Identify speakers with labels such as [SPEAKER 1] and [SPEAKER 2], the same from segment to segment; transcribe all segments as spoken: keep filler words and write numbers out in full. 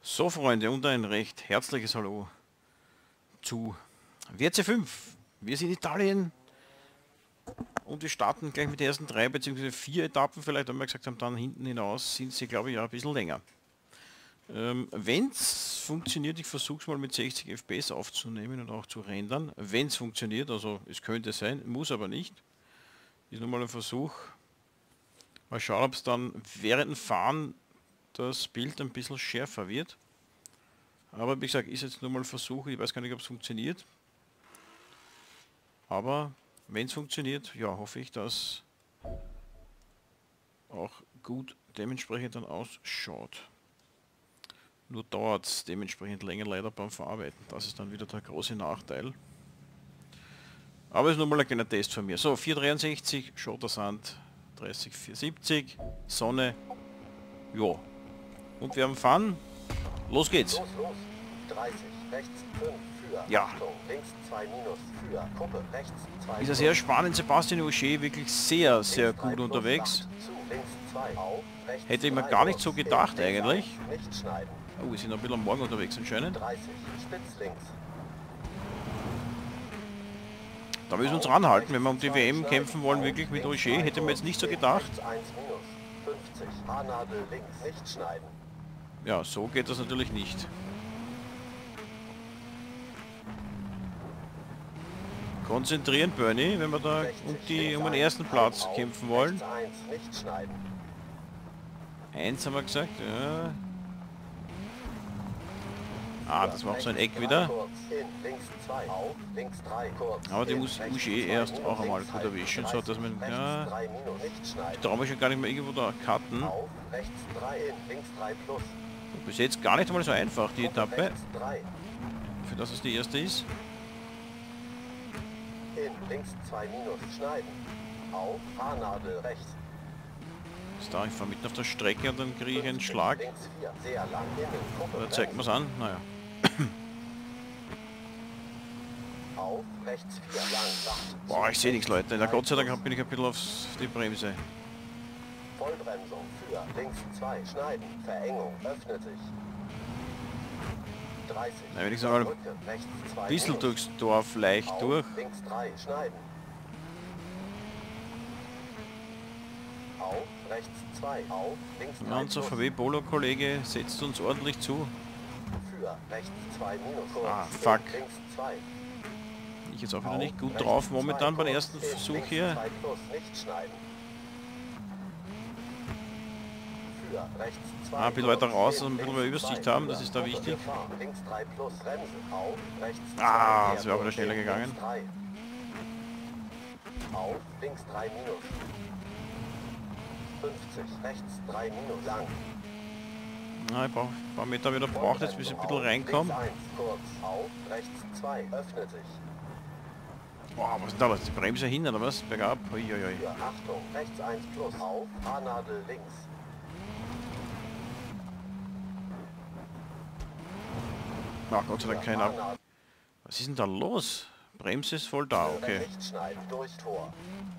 [SPEAKER 1] So, Freunde, und ein recht herzliches Hallo zu W R C fünf. Wir sind in Italien und wir starten gleich mit den ersten drei bzw. vier Etappen. Vielleicht, wenn wir gesagt haben, dann hinten hinaus sind sie, glaube ich, ja ein bisschen länger. Ähm, wenn es funktioniert, ich versuche es mal mit sechzig F P S aufzunehmen und auch zu rendern. Wenn es funktioniert, also es könnte sein, muss aber nicht. Ist nur mal ein Versuch. Mal schauen, ob es dann während dem Fahren das Bild ein bisschen schärfer wird. Aber wie gesagt, ist jetzt nur mal ein Versuch, ich weiß gar nicht, ob es funktioniert. Aber wenn es funktioniert, ja, hoffe ich, dass auch gut dementsprechend dann ausschaut. Nur dauert es dementsprechend länger leider beim Verarbeiten. Das ist dann wieder der große Nachteil. Aber es ist nur mal ein kleiner Test von mir. So, vier dreiundsechzig, Schottersand, dreißig vierhundertsiebzig, Sonne. Ja. Und wir haben Fun. Los geht's.
[SPEAKER 2] Los, los. dreißig, rechts fünf, für.
[SPEAKER 1] Ja.
[SPEAKER 2] Achtung, links zwei minus, für. Kuppe, rechts zwei.
[SPEAKER 1] Ist ja sehr spannend. Sebastian Ogier wirklich sehr, sehr gut unterwegs.
[SPEAKER 2] Zu, links zwei, auf, rechts
[SPEAKER 1] Hätte ich mir
[SPEAKER 2] drei,
[SPEAKER 1] gar nicht so
[SPEAKER 2] links
[SPEAKER 1] gedacht
[SPEAKER 2] links
[SPEAKER 1] eigentlich.
[SPEAKER 2] eins, nicht schneiden.
[SPEAKER 1] Oh, wir sind ein bisschen am Morgen unterwegs anscheinend.
[SPEAKER 2] dreißig, spitz links.
[SPEAKER 1] Da müssen wir uns ranhalten, wenn wir um die W M kämpfen wollen, wirklich mit Ogier. Hätte mir jetzt nicht so gedacht.
[SPEAKER 2] Rechts eins minus, fünfzig, Haarnadel links, nicht schneiden.
[SPEAKER 1] Ja, so geht das natürlich nicht. Konzentrieren, Bernie, wenn wir da um, die, um den ersten Platz kämpfen wollen.
[SPEAKER 2] Rechts eins, nicht schneiden.
[SPEAKER 1] Eins haben wir gesagt, ja. Ah, das war auch so ein Eck wieder. Aber die muss Ogier erst auch einmal gut erwischen, so dass man, ja, ich traue mich schon gar nicht mehr irgendwo da cutten. Bis jetzt gar nicht einmal so einfach, die Etappe. Für das es die erste ist.
[SPEAKER 2] Links zwei minus, schneiden. Auf, Haarnadel rechts.
[SPEAKER 1] Ist da, ich fahre mitten auf der Strecke und dann kriege ich einen Schlag.
[SPEAKER 2] Links vier, sehr lang innen, Kuppe
[SPEAKER 1] Oder zeigt man es an? Naja.
[SPEAKER 2] Auf, rechts vier, lang, sacht.
[SPEAKER 1] Boah, ich sehe nichts, Leute. Na Gott sei Dank bin ich ein bisschen auf die Bremse.
[SPEAKER 2] Vollbremsung für, links zwei, schneiden, Verengung, öffnet sich. dreißig,
[SPEAKER 1] Na, wenn ich sage,
[SPEAKER 2] Brücke, rechts zwei,
[SPEAKER 1] ein bisschen
[SPEAKER 2] minus.
[SPEAKER 1] durchs Dorf leicht
[SPEAKER 2] Auf,
[SPEAKER 1] durch.
[SPEAKER 2] links drei, schneiden. Auf, rechts zwei, auf, links drei,
[SPEAKER 1] Ja, unser
[SPEAKER 2] plus.
[SPEAKER 1] V W Polo-Kollege setzt uns ordentlich zu.
[SPEAKER 2] Für, rechts zwei, minus, kurz,
[SPEAKER 1] Ah,
[SPEAKER 2] in,
[SPEAKER 1] fuck.
[SPEAKER 2] links zwei.
[SPEAKER 1] Ich jetzt auch wieder
[SPEAKER 2] Auf,
[SPEAKER 1] nicht gut
[SPEAKER 2] rechts
[SPEAKER 1] drauf momentan
[SPEAKER 2] zwei,
[SPEAKER 1] beim
[SPEAKER 2] kurz,
[SPEAKER 1] ersten
[SPEAKER 2] in,
[SPEAKER 1] Versuch
[SPEAKER 2] links
[SPEAKER 1] hier.
[SPEAKER 2] zwei, plus, nicht schneiden. Für, rechts zwei,
[SPEAKER 1] Ah, ein bisschen weiter
[SPEAKER 2] kurz,
[SPEAKER 1] raus,
[SPEAKER 2] in,
[SPEAKER 1] dass wir ein bisschen
[SPEAKER 2] links
[SPEAKER 1] mehr Übersicht
[SPEAKER 2] zwei,
[SPEAKER 1] haben, das
[SPEAKER 2] für,
[SPEAKER 1] ist da
[SPEAKER 2] Kuppe,
[SPEAKER 1] wichtig.
[SPEAKER 2] Gefahr, links drei, plus, Bremse, auf, rechts zwei,
[SPEAKER 1] Ah,
[SPEAKER 2] sehr
[SPEAKER 1] das wäre auch wieder
[SPEAKER 2] kurz,
[SPEAKER 1] schneller
[SPEAKER 2] in,
[SPEAKER 1] gegangen.
[SPEAKER 2] links drei. Auf, links drei, minus. fünfzig, rechts drei, minus, lang.
[SPEAKER 1] Na, ich brauche ein paar Meter wieder braucht jetzt, bis ich ein bisschen reinkomme.
[SPEAKER 2] Links eins, kurz, auf, rechts zwei, öffnet sich.
[SPEAKER 1] Boah, was ist denn da? Was ist die Bremse hin oder was? Bergab? Uiuiui.
[SPEAKER 2] Für, Achtung, rechts eins plus, auf, Haarnadel links.
[SPEAKER 1] Ach, Gott sei Dank keiner.
[SPEAKER 2] Haarnadel
[SPEAKER 1] Was ist denn da los? Bremse ist voll da, okay.
[SPEAKER 2] nicht schneiden, durch Tor.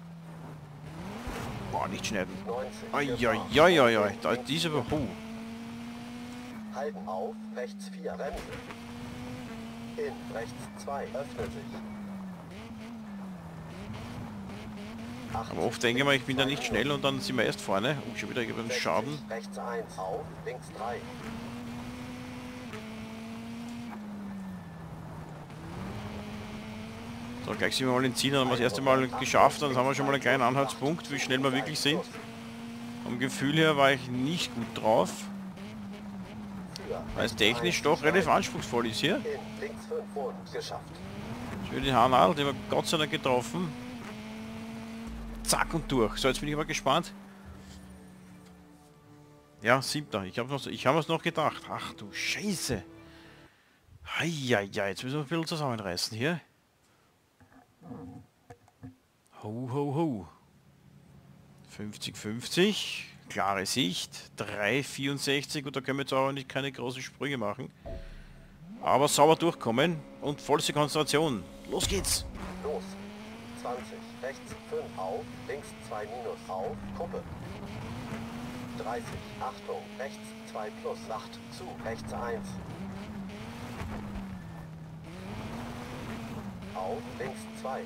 [SPEAKER 1] Boah, nicht schneiden.
[SPEAKER 2] neunzig,
[SPEAKER 1] Eieieiei, da ist diese... Huh.
[SPEAKER 2] halten auf, rechts vier, Bremse. In, rechts zwei, öffnet sich.
[SPEAKER 1] Aber oft denke ich mal, ich bin da nicht schnell und dann sind wir erst vorne. Oh, schon wieder einen Schaden.
[SPEAKER 2] Rechts eins, auf, links drei.
[SPEAKER 1] So, gleich sind wir mal in Ziel, dann haben wir das erste Mal geschafft, dann haben wir schon mal einen kleinen Anhaltspunkt, wie schnell wir wirklich sind. Vom Gefühl her war ich nicht gut drauf, weil es technisch doch relativ anspruchsvoll ist hier.
[SPEAKER 2] In, links fünf, und geschafft.
[SPEAKER 1] Schön die Haarnadel, die haben wir Gott sei Dank getroffen. Zack und durch. So, jetzt bin ich aber gespannt. Ja, siebter. Ich habe ich hab es noch gedacht. Ach du Scheiße. Heieiei, jetzt müssen wir ein bisschen zusammenreißen hier. Ho, ho, ho. fünfzig fünfzig. Klare Sicht. drei vierundsechzig. Und da können wir jetzt auch nicht keine großen Sprünge machen. Aber sauber durchkommen. Und vollste Konzentration. Los geht's.
[SPEAKER 2] Los. zwanzig, rechts fünf, auf, links zwei minus, auf, Kuppe. dreißig, Achtung, rechts zwei plus, acht, zu, rechts eins. Auf, links zwei.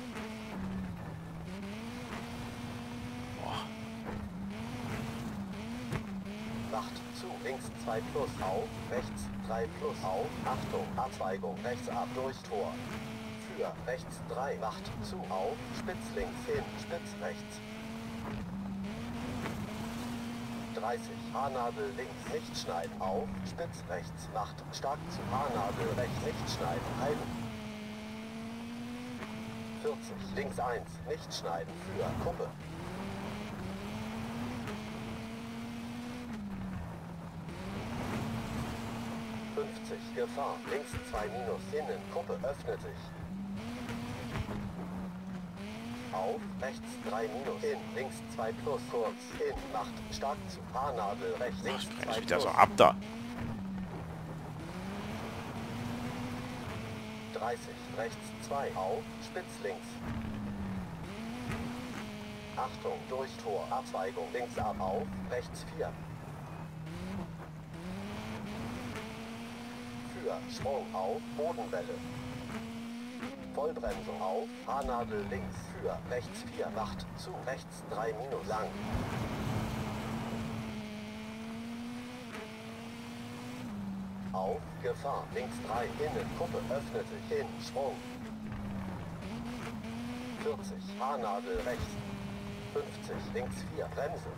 [SPEAKER 2] acht, zu, links zwei plus, auf, rechts drei plus, auf, Achtung, Abzweigung, rechts ab, durch Tor. Für, rechts drei, acht, zu, auf, spitz links hin, spitz rechts. dreißig, Haarnadel links, nicht schneiden, auf, spitz rechts, acht, stark zu, Haarnadel rechts, nicht schneiden, halten. vierzig, links eins, nicht schneiden, für, Kuppe. fünfzig, Gefahr, links zwei minus, innen, Kuppe, öffnet sich. Auf, rechts drei minus, in, links zwei plus, kurz, in, macht, stark zu, Haarnadel, rechts, links zwei
[SPEAKER 1] wieder
[SPEAKER 2] plus.
[SPEAKER 1] so ab da.
[SPEAKER 2] dreißig, rechts zwei, auf, spitz links. Achtung, durch Tor, Abzweigung, links ab, auf, rechts vier. Für, Sprung, auf, Bodenwelle. Vollbremsung auf, Haarnadel links, für, rechts vier, acht, zu, rechts drei minus, lang. Auf, Gefahr, links drei, innen, Kuppe, öffnet sich, hin, Sprung. vierzig, Haarnadel rechts. fünfzig, links vier, Bremse.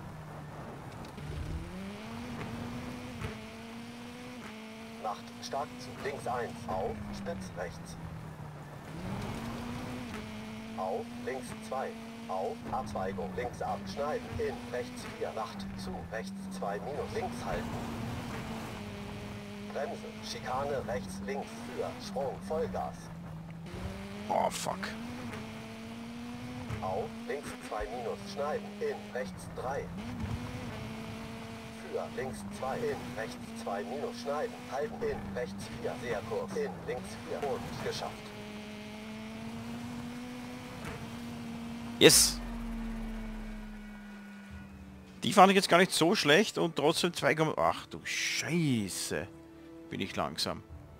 [SPEAKER 2] Macht, stark zu, links eins, auf, spitz rechts. Auf, links zwei, auf, Abzweigung, links ab, schneiden, in, rechts vier, acht, zu, rechts zwei minus, links halten. Bremse, Schikane, rechts, links, für, Sprung, Vollgas.
[SPEAKER 1] Oh, fuck.
[SPEAKER 2] Auf, links zwei minus, schneiden, in, rechts drei. Für, links zwei, in, rechts zwei minus, schneiden, halten, in, rechts vier, sehr kurz, in, links vier und geschafft.
[SPEAKER 1] Yes! Die fand ich jetzt gar nicht so schlecht und trotzdem zwei Komma... Ach du Scheiße! Bin ich langsam.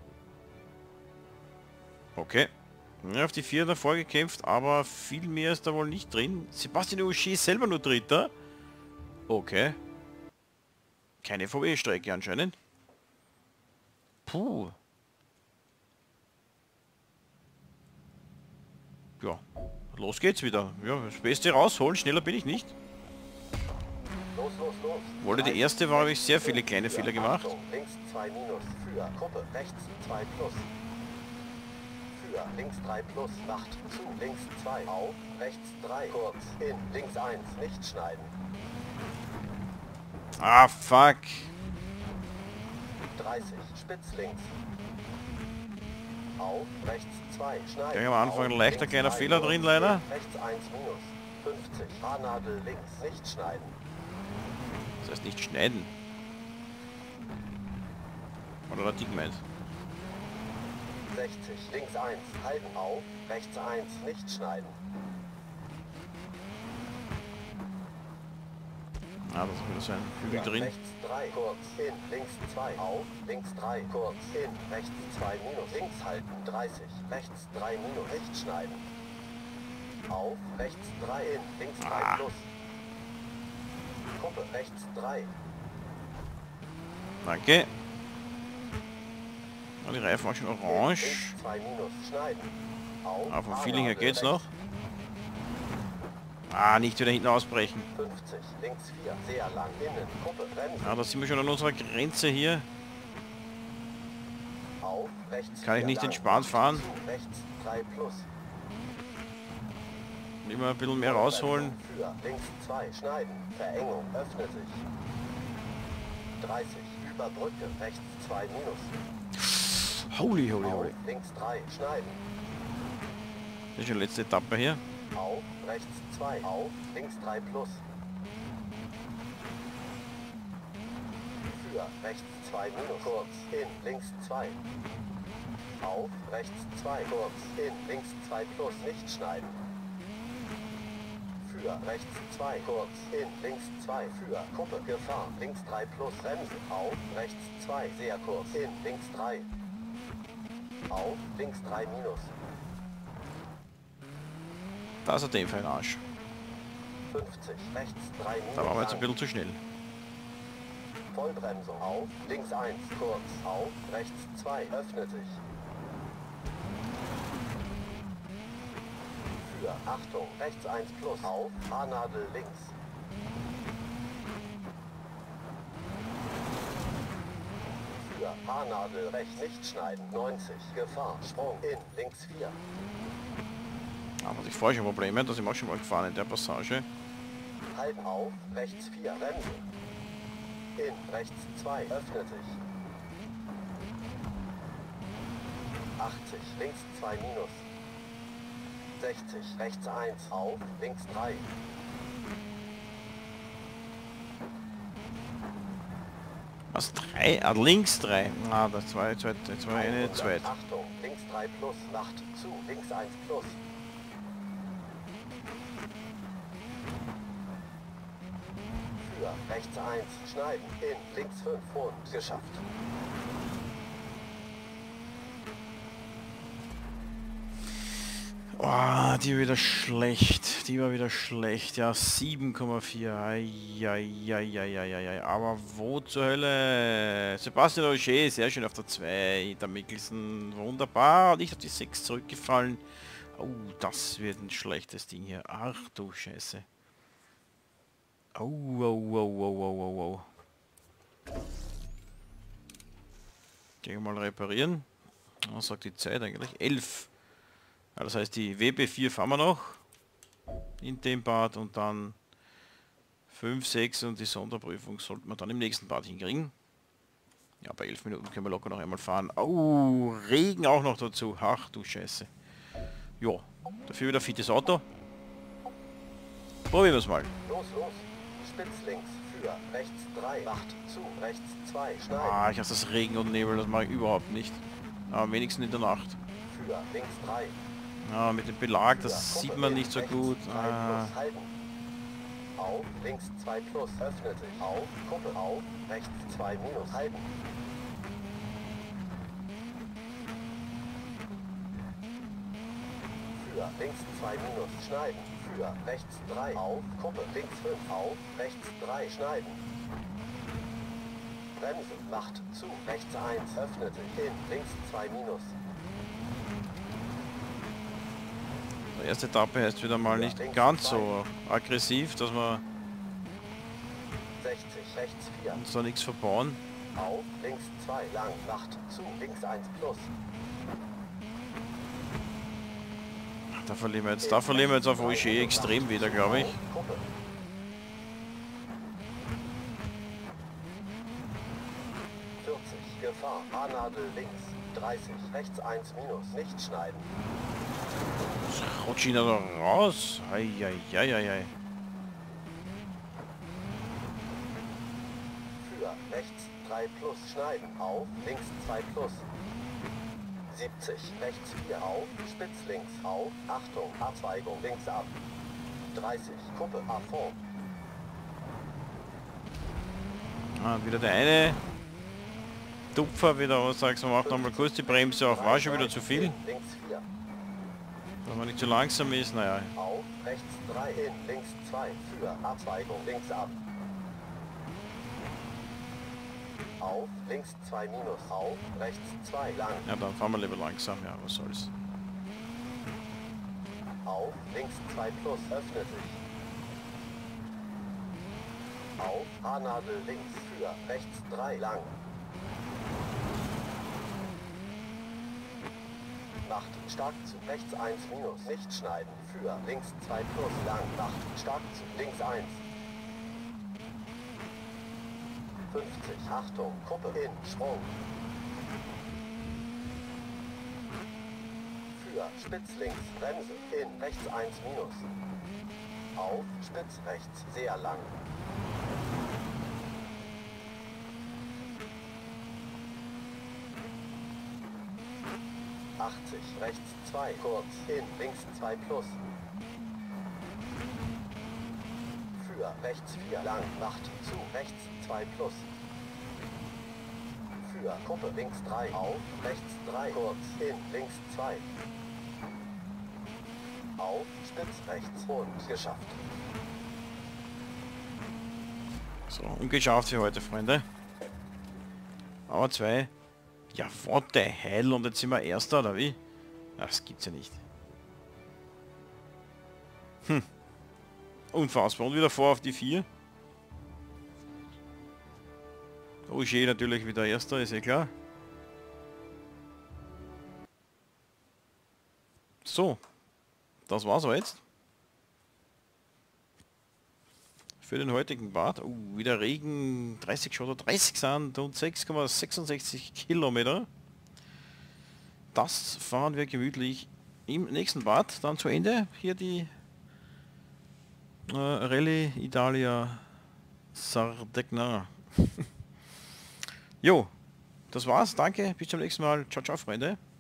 [SPEAKER 1] Okay. Ja, auf die vier davor gekämpft, aber viel mehr ist da wohl nicht drin. Sebastian Ogier ist selber nur Dritter. Okay. Keine V W-Strecke anscheinend. Puh. Ja, los geht's wieder. Ja, das Beste rausholen, schneller bin ich nicht.
[SPEAKER 2] Los, los, los.
[SPEAKER 1] Wollte die erste war, habe ich sehr viele kleine Fehler gemacht.
[SPEAKER 2] Achtung, links zwei minus, für, Kuppe, rechts zwei plus. Für, links drei plus, acht, zu, links zwei, auf, rechts drei, kurz, in, links eins, nicht schneiden.
[SPEAKER 1] Ah, fuck.
[SPEAKER 2] dreißig, spitz links. Auf, rechts zwei, schneiden.
[SPEAKER 1] Gleich am Anfang ein
[SPEAKER 2] auf,
[SPEAKER 1] leichter
[SPEAKER 2] links
[SPEAKER 1] kleiner
[SPEAKER 2] drei,
[SPEAKER 1] Fehler
[SPEAKER 2] kurz,
[SPEAKER 1] drin, leider.
[SPEAKER 2] Rechts eins minus, fünfzig, Haarnadel links, nicht schneiden.
[SPEAKER 1] Das heißt nicht schneiden. Oder hat die gemeint?
[SPEAKER 2] sechzig, links eins, halten auf, rechts eins, nicht schneiden.
[SPEAKER 1] Ah, das wird sein Hügel
[SPEAKER 2] Ja,
[SPEAKER 1] drin.
[SPEAKER 2] rechts drei, kurz, in, links zwei, auf, links drei, kurz, in, rechts zwei minus, links halten, dreißig, rechts drei minus, nicht schneiden. Auf, rechts drei, in, links drei
[SPEAKER 1] Ah.
[SPEAKER 2] plus. Kuppe, rechts drei.
[SPEAKER 1] Danke. Ah, die Reifen waren schon orange.
[SPEAKER 2] Links zwei minus, schneiden. Auf,
[SPEAKER 1] Aber vom Feeling her
[SPEAKER 2] Haarnadel
[SPEAKER 1] geht's
[SPEAKER 2] rechts.
[SPEAKER 1] noch. Ah, nicht wieder hinten ausbrechen.
[SPEAKER 2] fünfzig, links vier, sehr lang, innen, Kuppe, bremsen.
[SPEAKER 1] Ah, da sind wir schon an unserer Grenze hier.
[SPEAKER 2] Auf, rechts
[SPEAKER 1] Kann ich
[SPEAKER 2] vier,
[SPEAKER 1] nicht
[SPEAKER 2] lang,
[SPEAKER 1] entspannt fahren.
[SPEAKER 2] zu, rechts drei plus.
[SPEAKER 1] Immer ein bisschen mehr rausholen.
[SPEAKER 2] Für links zwei, schneiden, Verengung, öffnet sich. dreißig, über Brücke, rechts zwei minus.
[SPEAKER 1] Holy, holy,
[SPEAKER 2] Auf,
[SPEAKER 1] holy.
[SPEAKER 2] links drei, schneiden.
[SPEAKER 1] Das ist schon die letzte Etappe hier.
[SPEAKER 2] Auf, rechts zwei, auf, links drei plus. Für, rechts zwei minus, kurz, in, links zwei. Auf, rechts zwei, kurz, in, links zwei plus, nicht schneiden. Für, für rechts zwei, kurz, in, links zwei, für Kuppe, Gefahr, links drei plus, Bremse, auf, rechts zwei, sehr kurz, in, links drei, auf, links drei minus,
[SPEAKER 1] Da ist er dem für ein Arsch.
[SPEAKER 2] fünfzig, rechts drei minus,
[SPEAKER 1] Da waren wir jetzt ein
[SPEAKER 2] lang.
[SPEAKER 1] bisschen zu schnell.
[SPEAKER 2] Vollbremsung, auf, links eins, kurz, auf, rechts zwei, öffnet sich. Für, Achtung, rechts eins plus, auf, Haarnadel links. Für, Haarnadel rechts, nicht schneiden, neunzig, Gefahr, Sprung, in, links vier.
[SPEAKER 1] Aber ich vorher schon Probleme, dass ich auch schon mal gefahren in der Passage.
[SPEAKER 2] Halten auf, rechts vier, Bremse. In, rechts zwei, öffnet sich. achtzig, links zwei minus. sechzig, rechts eins, auf, links drei.
[SPEAKER 1] Was? Drei? Ah, links drei. Ah, das war jetzt das war eine zweit.
[SPEAKER 2] Achtung, links drei plus, Macht zu, links eins plus. Für, rechts eins, schneiden, in, links fünf und geschafft.
[SPEAKER 1] Oh, die war wieder schlecht. Die war wieder schlecht. Ja, sieben Komma vier. Eieieiei. Aber wo zur Hölle? Sebastian Ogier, sehr schön auf der zwei. Der Mikkelsen, wunderbar. Nicht auf die sechs zurückgefallen. Oh, das wird ein schlechtes Ding hier. Ach du Scheiße. Oh, oh, oh, oh, oh, oh, oh. Gehen wir mal reparieren. Was sagt die Zeit eigentlich? elf. Ja, das heißt, die W B vier fahren wir noch in dem Bad und dann fünf, sechs und die Sonderprüfung sollten wir dann im nächsten Bad hinkriegen. Ja, bei elf Minuten können wir locker noch einmal fahren. Oh, Regen auch noch dazu. Ach du Scheiße. Ja, dafür wieder fittes Auto. Probieren wir es mal.
[SPEAKER 2] Los, los. Spitz links, für, rechts drei, Macht zu, rechts zwei, schneiden.
[SPEAKER 1] Ah, ich hasse das Regen und Nebel, das mache ich überhaupt nicht. Aber wenigstens in der Nacht.
[SPEAKER 2] Für, links drei.
[SPEAKER 1] Ja, mit dem Belag, das
[SPEAKER 2] Für,
[SPEAKER 1] sieht
[SPEAKER 2] Kuppe
[SPEAKER 1] man
[SPEAKER 2] in,
[SPEAKER 1] nicht so
[SPEAKER 2] rechts
[SPEAKER 1] gut.
[SPEAKER 2] drei
[SPEAKER 1] Ah.
[SPEAKER 2] plus, halten. Auf, links zwei plus, öffnet sich. Auf, Kuppe auf, rechts zwei minus, halten. Für, links zwei minus, schneiden. Für, rechts drei, auf, Kuppe, links fünf, auf, rechts drei, schneiden. Bremse, Macht zu, rechts eins, öffnet sich, in, links zwei minus.
[SPEAKER 1] Die erste Etappe ist wieder mal nicht ganz so aggressiv, dass wir
[SPEAKER 2] sechzig, rechts vier.
[SPEAKER 1] uns da nichts verbauen.
[SPEAKER 2] Auf, links zwei, lang, Macht zu, links eins plus.
[SPEAKER 1] Da verlieren wir jetzt, da verlieren wir jetzt auf Ogier extrem wieder, glaube ich.
[SPEAKER 2] Kuppe. vierzig, Gefahr, Haarnadel links. dreißig, rechts eins minus, nicht schneiden.
[SPEAKER 1] Rutscht ihn da raus. Eieieiei.
[SPEAKER 2] Für, rechts drei plus, schneiden. Auf, links zwei plus. siebzig, rechts vier auf, spitz links auf, Achtung, Abzweigung links ab. dreißig, Kuppe, Affront.
[SPEAKER 1] Ah, wieder der eine Tupfer wieder aus, sagst du, macht nochmal kurz die Bremse auf. War schon wieder zu viel.
[SPEAKER 2] Links vier.
[SPEAKER 1] Wenn man nicht zu langsam ist, naja.
[SPEAKER 2] Auf, rechts drei in, links zwei, für, Abzweigung links ab. Auf, links zwei minus, auf, rechts zwei lang.
[SPEAKER 1] Ja, dann fahren wir lieber langsam, ja, was soll's.
[SPEAKER 2] Auf, links zwei plus, öffnet sich. Auf, Haarnadel links, für, rechts drei lang. Macht, stark zu, rechts eins minus, nicht schneiden, für, links zwei plus, lang, Macht, stark zu, links eins. fünfzig, Achtung, Kuppe in, Sprung. Für, spitz links, Bremse, in, rechts eins minus. Auf, spitz rechts, sehr lang. achtzig, rechts zwei, kurz, in, links zwei plus. rechts vier lang, macht zu, rechts zwei plus. Für Gruppe links drei auf, rechts drei kurz, in, links zwei. Auf, spitz rechts und geschafft.
[SPEAKER 1] So, und geschafft für heute, Freunde. Aber zwei. Ja, what the hell? Und jetzt sind wir Erster, oder wie? Ach, das gibt's ja nicht. Hm. Unfassbar. Und wieder vor auf die vier. Ogier natürlich wieder Erster, ist eh klar. So. Das war's aber jetzt. Für den heutigen Part. Uh, wieder Regen, dreißig Schotter, dreißig Sand und sechs Komma sechsundsechzig Kilometer. Das fahren wir gemütlich im nächsten Part. Dann zu Ende. Hier die äh, Rallye Italia Sardegna. Jo, das war's. Danke. Bis zum nächsten Mal. Ciao, ciao, Freunde.